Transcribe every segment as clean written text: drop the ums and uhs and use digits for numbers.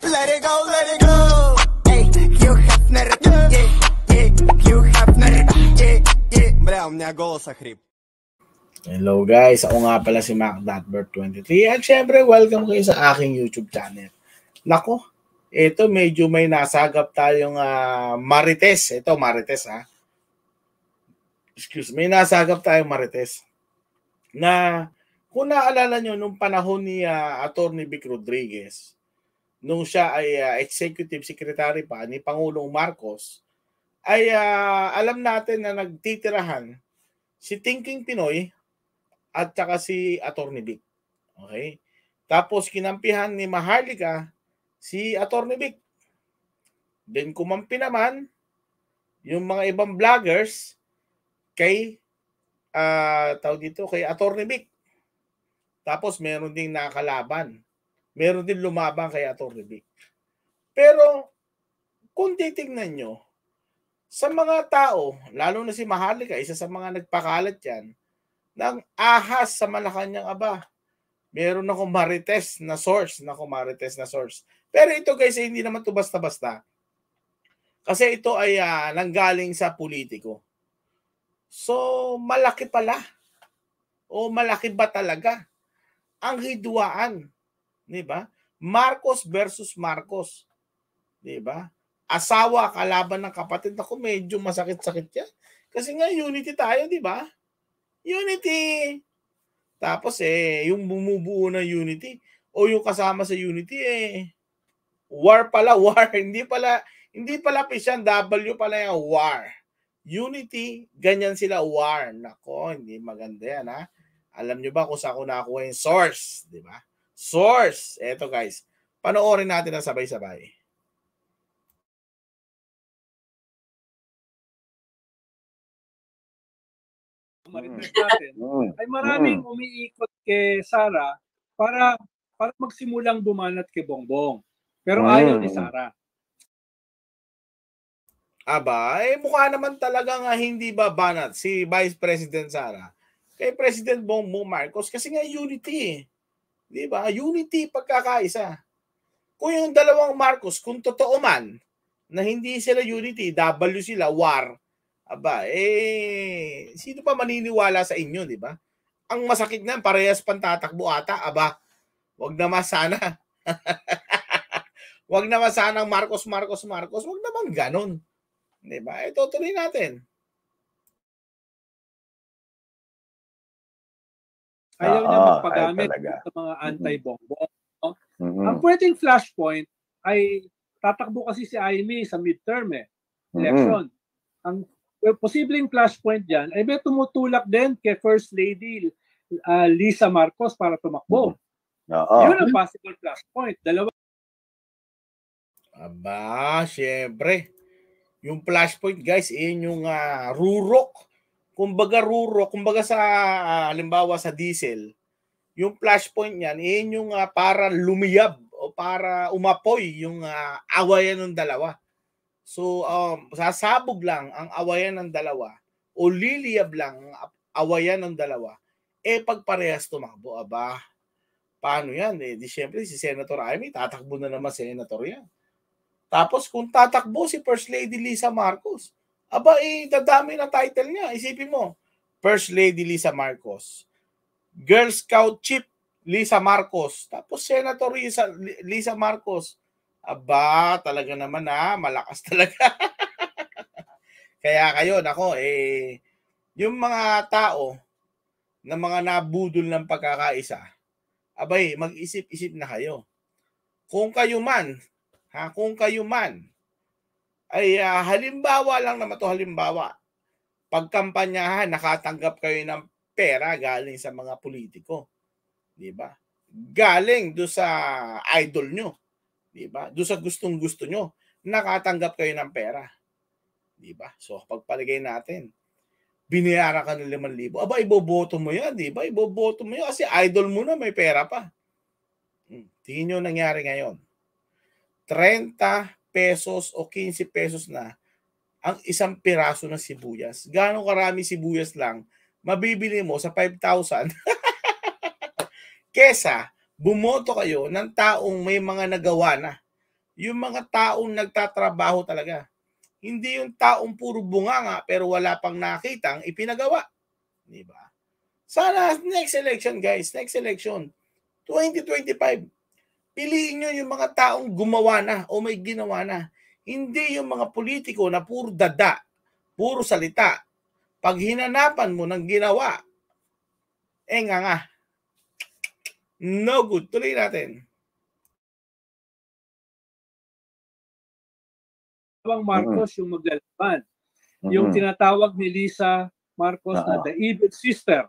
Let it go, let it go. Hey, Hugh Hefner, yeah, yeah, Hugh Hefner, yeah, yeah. Бля, у меня голос охрип. Hello guys, ako nga pala si Mac.Bert23 at syempre welcome kayo sa aking YouTube channel. Nako, ito medyo may nasagap tayong marites. Ito marites ha. May nasagap tayong marites. Na kung naalala nyo nung panahon ni Atty. Vic Rodriguez, nung siya ay executive secretary pa ni Pangulong Marcos, ay alam natin na nagtitirahan si Thinking Pinoy at saka si Atty. Vic. Okay? Tapos kinampihan ni Maharlika si Atty. Vic. Then kumampi naman yung mga ibang vloggers kay kay Atty. Vic. Tapos meron ding nakalaban. Meron din lumabang kay Atty. Vic. Pero kung titingnan nyo, sa mga tao, lalo na si Maharlika, isa sa mga nagpakalat yan, ng ahas sa Malacanang, aba, meron akong marites na source. Pero ito guys, hindi naman ito basta-basta. Kasi ito ay nanggaling sa politiko. So, malaki pala. O malaki ba talaga ang hidwaan? Diba? Marcos versus Marcos. Diba? Asawa, kalaban ng kapatid. Ako, medyo masakit-sakit yan. Kasi nga, unity tayo, diba? Unity. Tapos yung bumubuo ng unity o yung kasama sa unity war pala, war. Hindi pala pisyan, W pala yung war. Unity, ganyan sila, war. Nako, hindi maganda yan ha. Alam nyo ba kung saan ko nakuha yung source, di ba? Source. Eto guys, panoorin natin na sabay-sabay. Marites natin, ay maraming umiikot kay Sara para magsimulang bumanat kay Bongbong. Pero ayaw ni Sara. Aba, mukha naman talaga nga hindi babanat si Vice President Sara kay President Bongbong Marcos kasi nga unity. Di ba? Unity, pagkakaisa. Kung yung dalawang Marcos, kung totoo man na hindi sila unity, W sila, war, aba, sino pa maniniwala sa inyo, di ba? Ang masakit na, parehas pantatakbo ata, aba, wag naman sana. Wag naman sana Marcos, wag naman ganon. Di ba? Ito, tuloy natin. Ayaw niya magpagamit sa mga anti-Bongbong. No? Ang pwedeng flashpoint ay tatakbo kasi si Amy sa midterm election. Ang posibleng flashpoint dyan ay may tumutulak din kay First Lady Lisa Marcos para tumakbo. Yun ang possible flashpoint. Dalawa. Aba, syempre. Yung flashpoint guys, yung rurok. Kumbaga sa halimbawa sa diesel, yung flashpoint niyan, yung para lumiyab o para umapoy yung awayan ng dalawa. So, sasabog lang ang awayan ng dalawa o liliyab lang ang awayan ng dalawa, pagparehas tumakbo, aba, paano yan? Di syempre si Senator Amy, tatakbo na naman Senator yan. Tapos kung tatakbo si First Lady Lisa Marcos, aba, dadami na title niya. Isipin mo, First Lady Lisa Marcos, Girl Scout Chief Lisa Marcos, tapos Senator Lisa Marcos. Aba, talaga naman malakas talaga. Kaya kayo, nako, yung mga tao na mga nabudol ng pagkakaisa, abay, mag-isip-isip na kayo. Kung kayo man, ay halimbawa lang naman to, halimbawa, pagkampanyahan, nakatanggap kayo ng pera galing sa mga politiko. Di ba? Galing do sa idol nyo. Di ba? Do sa gustong-gusto nyo, nakatanggap kayo ng pera. Di ba? So, pagpaligay natin, binayaran ka ng 5,000. Aba, iboboto mo yan, di ba? Iboboto mo yan kasi idol mo na, may pera pa. Tingin nyo nangyari ngayon. 30 pesos o 15 pesos na ang isang piraso ng sibuyas. Gaano karami sibuyas lang mabibili mo sa 5,000 kesa bumoto kayo ng taong may mga nagawa na. yung mga taong nagtatrabaho talaga. Hindi yung taong puro bunganga pero wala pang nakitang ipinagawa. Di ba? Sana next election, guys, next election, 2025, piliin nyo yung mga taong gumawa na o may ginawa na. Hindi yung mga politiko na puro dada, puro salita. Pag hinanapan mo ng ginawa, nga. No good. Tuloy natin. Marcos yung maglalaban. Yung tinatawag ni Lisa Marcos na the evil sister.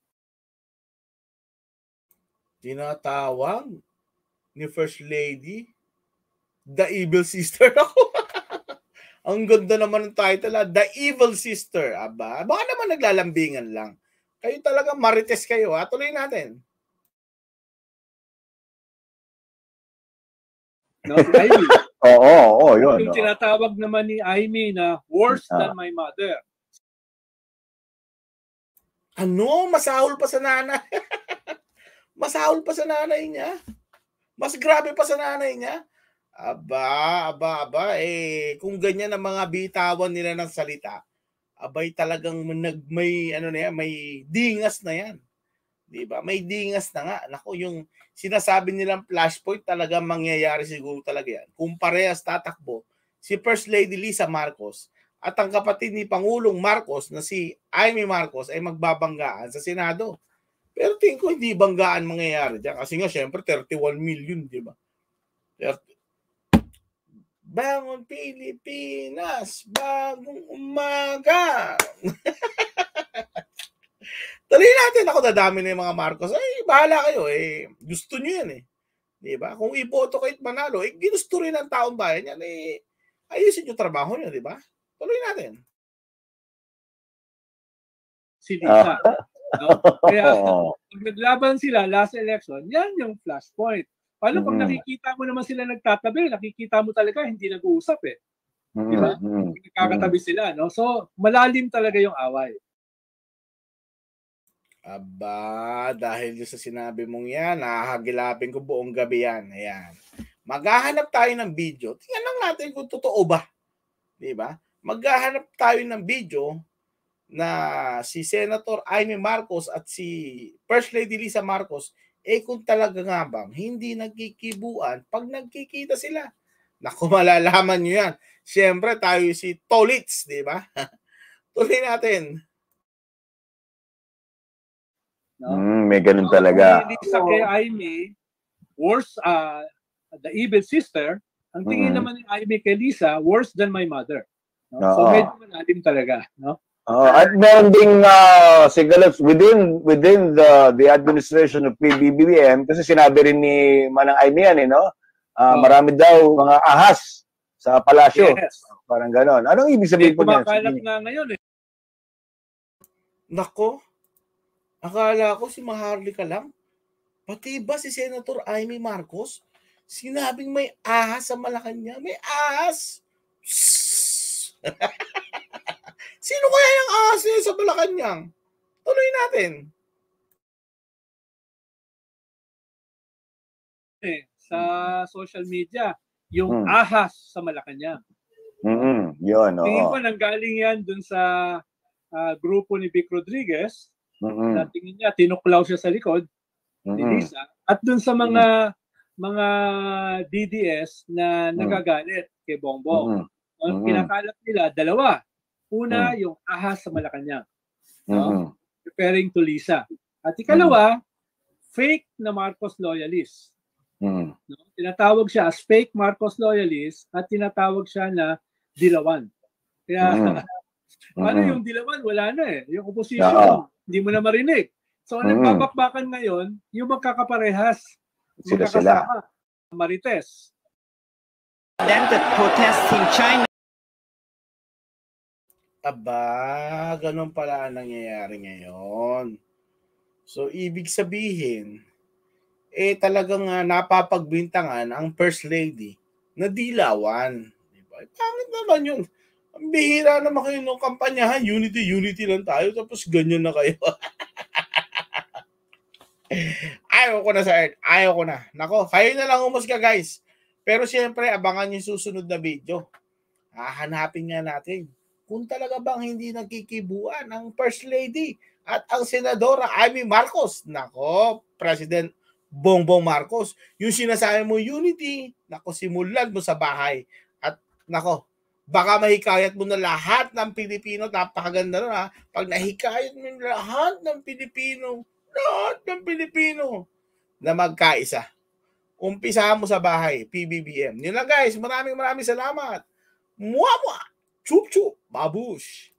Tinatawag ni First Lady the evil sister. Ang ganda naman ng title, The Evil Sister. Aba, baka naman naglalambingan lang. Kayo talaga marites kayo. Tuloy natin. No, si Amy. Oo, yun. Yung tinatawag naman ni Amy na worse than my mother. Ano? Masahol pa sa nanay. Masahol pa sa nanay niya. Mas grabe pa sa nanay niya. Aba. Kung ganyan ang mga bitawan nila ng salita, abay talagang may dingas na yan. Di ba? May dingas na nga. Naku, yung sinasabi nilang flashpoint talaga mangyayari siguro talaga yan. Kung parehas tatakbo si First Lady Lisa Marcos at ang kapatid ni Pangulong Marcos na si Amy Marcos ay magbabanggaan sa Senado. Pero tingin ko hindi banggaan mangyayari dyan. Kasi nga, syempre, 31 million, di ba? Bangon Pilipinas, bagong umaga. Tuloy natin. Ako, dadami na yung mga Marcos. Ay, bahala kayo. Gusto nyo yan eh. Di ba? Kung iboto kahit manalo, ginusto rin ng taong bayan yan. Ayusin yung trabaho nyo, di ba? Tuloy natin. Si Lisa. No? Kaya, pag naglaban sila last election, yan yung flashpoint. Paano pag nakikita mo naman sila nagtatabi, nakikita mo talaga hindi nag-uusap eh. Di ba? Nagkakatabi sila, no? So, malalim talaga yung away. Aba, dahil sa sinabi mong yan, nakahagilapin ko buong gabi yan. Ayan. Maghahanap tayo ng video. Tingnan lang natin kung totoo ba. Di ba? Maghahanap tayo ng video na si Senator Amy Marcos at si First Lady Lisa Marcos kung talaga nga bang hindi nagkikibuan pag nagkikita sila. Naku, malalaman nyo yan. Siyempre, tayo si Tolits, di ba? Tuloy natin. No? May ganun talaga. Lisa kay Amy, worse, the evil sister, ang tingin naman ni Amy kay Lisa, worse than my mother. No? So, medyo malalim talaga. No? At meron ding signals within the administration of PBBM kasi sinabi rin ni Manang Amy yan, no? Marami daw mga ahas sa palasyo. Yes. Parang gano'n. Anong ibig sabihin po niyan? Kumakalat na ngayon eh. Nako, akala ko si Maharlika lang. Pati ba si Senator Amy Marcos? Sinabing may ahas sa Malacanang. May ahas! Sino kaya yung ahas niya sa Malacanang? Tuloy natin. Sa social media, yung ahas sa Malacanang. Yun, tingin ko nanggaling yan dun sa grupo ni Vic Rodriguez. Na tingin niya, tinuklaw siya sa likod ni Lisa. At dun sa mga DDS na nagagalit kay Bongbong. Ang kinakalat nila, dalawa. Una, yung ahas sa Malacanang. No? Referring to Lisa. At ikalawa, fake na Marcos loyalist. No? Tinatawag siya as fake Marcos loyalist at tinatawag siya na dilawan. Kaya, ano yung dilawan? Wala na eh. Yung opposition, hindi mo na marinig. So, nagpapakbakan ngayon, yung magkakaparehas, magkakasama, Marites. Them that protest in China. Aba, ganun pala ang nangyayari ngayon. So, ibig sabihin, talagang napapagbintangan ang First Lady na dilawan. Diba? Pangit naman yun. Ang bihira naman kayo ng kampanyahan. Unity lang tayo. Tapos ganyan na kayo. Ayaw ko na sa Earth. Ayaw ko na. Nako, kayo na lang umusga guys. Pero siyempre, abangan yung susunod na video. Hahanapin nga natin kung talaga bang hindi nagkikibuan ang First Lady at ang Senadora Amy Marcos. Nako, President Bongbong Marcos. Yung sinasabi mo unity, nako, simulan mo sa bahay. At nako, baka mahikayat mo na lahat ng Pilipino. Napakaganda nun ha. Pag nahikayat mo lahat ng Pilipino na magkaisa. Umpisahan mo sa bahay, PBBM. Yun lang guys, maraming salamat. Muwa! Chup chup! Babush!